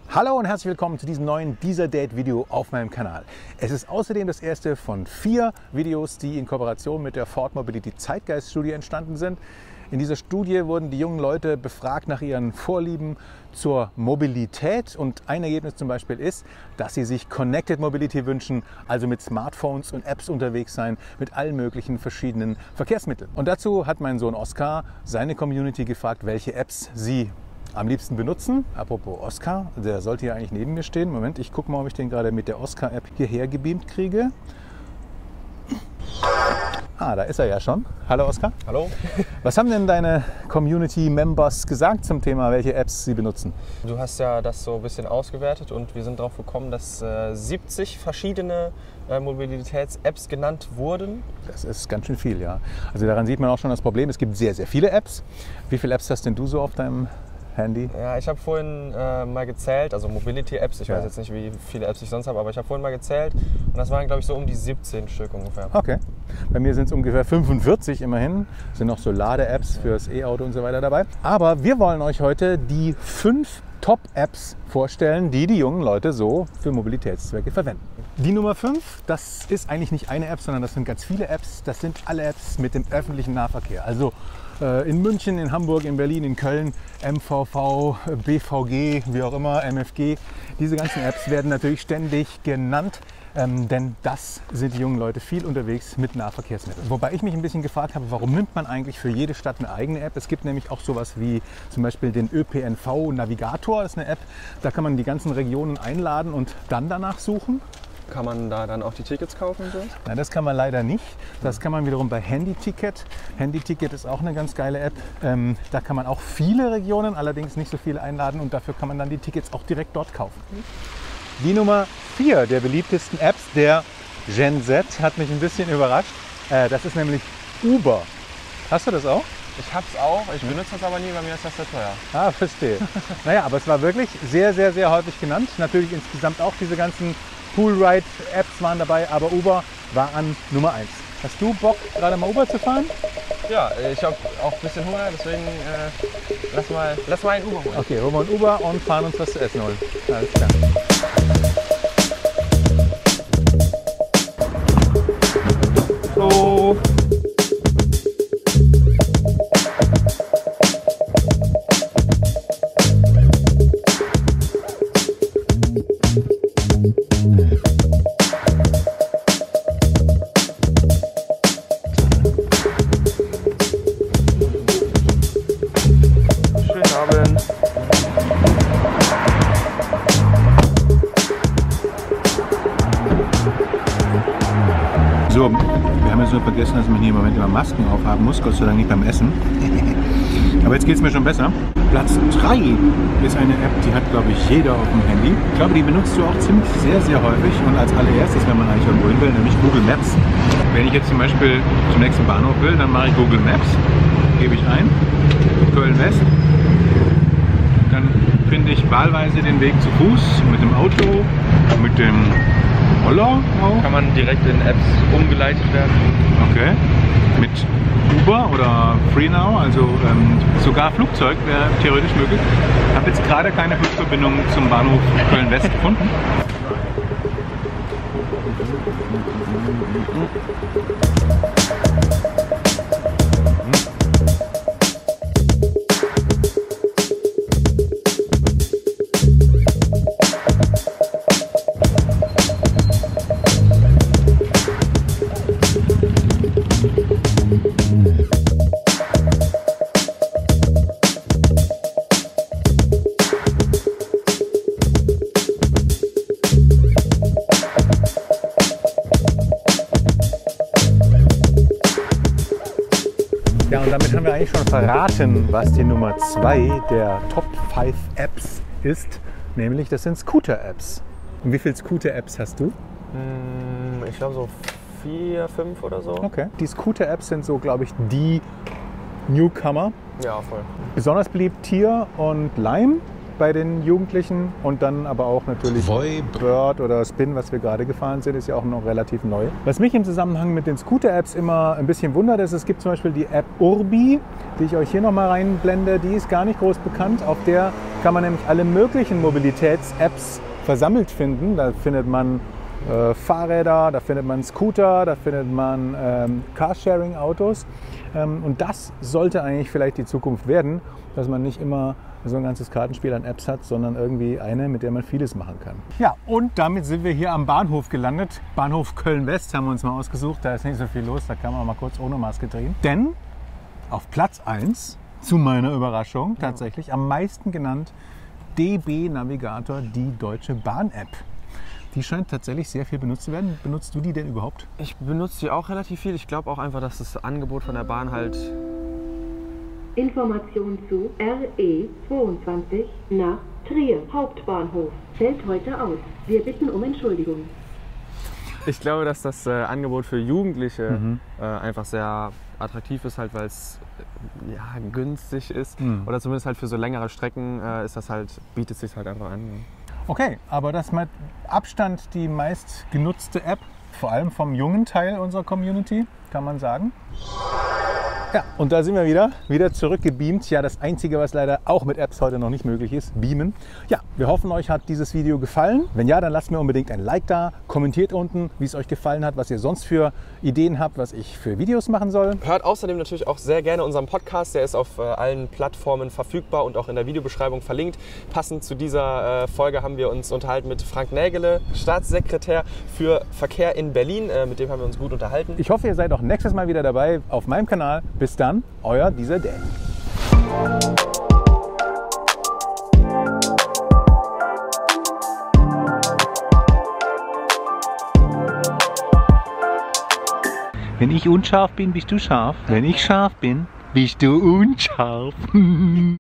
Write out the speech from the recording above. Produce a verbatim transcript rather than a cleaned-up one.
Hallo und herzlich willkommen zu diesem neuen Deezer Date Video auf meinem Kanal. Es ist außerdem das erste von vier Videos, die in Kooperation mit der Ford Mobility Zeitgeist Studie entstanden sind. In dieser Studie wurden die jungen Leute befragt nach ihren Vorlieben zur Mobilität und ein Ergebnis zum Beispiel ist, dass sie sich Connected Mobility wünschen, also mit Smartphones und Apps unterwegs sein, mit allen möglichen verschiedenen Verkehrsmitteln. Und dazu hat mein Sohn Oskar seine Community gefragt, welche Apps sie am liebsten benutzen. Apropos Oskar, der sollte hier eigentlich neben mir stehen. Moment, ich gucke mal, ob ich den gerade mit der Oskar-App hierher gebeamt kriege. Ah, da ist er ja schon. Hallo Oskar. Hallo. Was haben denn deine Community-Members gesagt zum Thema, welche Apps sie benutzen? Du hast ja das so ein bisschen ausgewertet und wir sind darauf gekommen, dass äh, siebzig verschiedene äh, Mobilitäts-Apps genannt wurden. Das ist ganz schön viel, ja. Also daran sieht man auch schon das Problem. Es gibt sehr, sehr viele Apps. Wie viele Apps hast denn du so auf deinem Handy? Ja, ich habe vorhin äh, mal gezählt, also Mobility-Apps, ich ja. weiß jetzt nicht, wie viele Apps ich sonst habe, aber ich habe vorhin mal gezählt und das waren, glaube ich, so um die siebzehn Stück ungefähr. Okay. Bei mir sind es ungefähr fünfundvierzig immerhin. Es sind noch so Lade-Apps fürs E-Auto und so weiter dabei. Aber wir wollen euch heute die fünf Top-Apps vorstellen, die die jungen Leute so für Mobilitätszwecke verwenden. Die Nummer fünf, das ist eigentlich nicht eine App, sondern das sind ganz viele Apps. Das sind alle Apps mit dem öffentlichen Nahverkehr. Also in München, in Hamburg, in Berlin, in Köln, M V V, B V G, wie auch immer, M F G. Diese ganzen Apps werden natürlich ständig genannt, ähm, denn das sind die jungen Leute viel unterwegs mit Nahverkehrsmitteln. Wobei ich mich ein bisschen gefragt habe, warum nimmt man eigentlich für jede Stadt eine eigene App? Es gibt nämlich auch sowas wie zum Beispiel den Ö P N V Navigator, das ist eine App, da kann man die ganzen Regionen einladen und dann danach suchen. Kann man da dann auch die Tickets kaufen? So? Nein, das kann man leider nicht. Das kann man wiederum bei Handyticket. Handyticket ist auch eine ganz geile App. Ähm, da kann man auch viele Regionen, allerdings nicht so viele einladen und dafür kann man dann die Tickets auch direkt dort kaufen. Die Nummer vier der beliebtesten Apps der Gen Z hat mich ein bisschen überrascht. Äh, das ist nämlich Uber. Hast du das auch? Ich habe es auch, ich benutze das aber nie, bei mir ist das sehr teuer. Ah, verstehe. Naja, aber es war wirklich sehr, sehr, sehr häufig genannt. Natürlich insgesamt auch diese ganzen Poolride-Apps waren dabei, aber Uber war an Nummer eins. Hast du Bock, gerade mal Uber zu fahren? Ja, ich habe auch ein bisschen Hunger, deswegen äh, lass, mal, lass mal einen Uber holen. Okay, holen wir einen Uber und fahren uns was zu essen holen. Alles klar. So. So, wir haben jetzt nur vergessen, dass man hier im Moment immer Masken aufhaben muss, Gott sei Dank nicht beim Essen. Aber jetzt geht es mir schon besser. Platz drei ist eine App, die hat, glaube ich, jeder auf dem Handy. Ich glaube, die benutzt du auch ziemlich sehr, sehr häufig und als allererstes, wenn man eigentlich irgendwo hin will, nämlich Google Maps. Wenn ich jetzt zum Beispiel zum nächsten Bahnhof will, dann mache ich Google Maps, gebe ich ein, Köln West. Dann finde ich wahlweise den Weg zu Fuß, mit dem Auto, mit dem Roller auch. Kann man direkt in Apps umgeleitet werden. Okay. Mit Uber oder FreeNow, also ähm, sogar Flugzeug wäre theoretisch möglich. Ich habe jetzt gerade keine Flugverbindung zum Bahnhof Köln-West gefunden. Ja, und damit haben wir eigentlich schon verraten, was die Nummer zwei der Top fünf Apps ist. Nämlich, das sind Scooter-Apps. Und wie viele Scooter-Apps hast du? Ich glaube so vier, fünf oder so. Okay. Die Scooter-Apps sind so, glaube ich, die Newcomer. Ja, voll. Besonders beliebt Tier und Lime. bei den Jugendlichen und dann aber auch natürlich Bird oder Spin, was wir gerade gefahren sind, ist ja auch noch relativ neu. Was mich im Zusammenhang mit den Scooter-Apps immer ein bisschen wundert, ist, es gibt zum Beispiel die App Urbi, die ich euch hier nochmal reinblende, die ist gar nicht groß bekannt. Auf der kann man nämlich alle möglichen Mobilitäts-Apps versammelt finden. Da findet man äh, Fahrräder, da findet man Scooter, da findet man ähm, Carsharing-Autos. Ähm, und das sollte eigentlich vielleicht die Zukunft werden, dass man nicht immer so ein ganzes Kartenspiel an Apps hat, sondern irgendwie eine, mit der man vieles machen kann. Ja, und damit sind wir hier am Bahnhof gelandet. Bahnhof Köln-West haben wir uns mal ausgesucht. Da ist nicht so viel los, da kann man mal kurz ohne Maske drehen. Denn auf Platz eins, zu meiner Überraschung tatsächlich, am meisten genannt, D B Navigator, die Deutsche Bahn-App. Die scheint tatsächlich sehr viel benutzt zu werden. Benutzt du die denn überhaupt? Ich benutze die auch relativ viel. Ich glaube auch einfach, dass das Angebot von der Bahn halt... Information zu R E zweiundzwanzig nach Trier Hauptbahnhof. Fällt heute aus. Wir bitten um Entschuldigung. Ich glaube, dass das äh, Angebot für Jugendliche Mhm. äh, einfach sehr attraktiv ist, halt, weil es äh, ja, günstig ist. Mhm. Oder zumindest halt für so längere Strecken äh, ist das halt, bietet sich halt einfach an. Okay, aber das ist mit Abstand die meist genutzte App, vor allem vom jungen Teil unserer Community, kann man sagen. Ja, und da sind wir wieder, wieder zurückgebeamt. Ja, das Einzige, was leider auch mit Apps heute noch nicht möglich ist, beamen. Ja, wir hoffen, euch hat dieses Video gefallen. Wenn ja, dann lasst mir unbedingt ein Like da. Kommentiert unten, wie es euch gefallen hat, was ihr sonst für Ideen habt, was ich für Videos machen soll. Hört außerdem natürlich auch sehr gerne unseren Podcast. Der ist auf äh, allen Plattformen verfügbar und auch in der Videobeschreibung verlinkt. Passend zu dieser äh, Folge haben wir uns unterhalten mit Frank Nägele, Staatssekretär für Verkehr in Berlin. Äh, mit dem haben wir uns gut unterhalten. Ich hoffe, ihr seid auch nächstes Mal wieder dabei auf meinem Kanal. Bis dann, euer Dieser Daddy. Wenn ich unscharf bin, bist du scharf. Wenn ich scharf bin, bist du unscharf.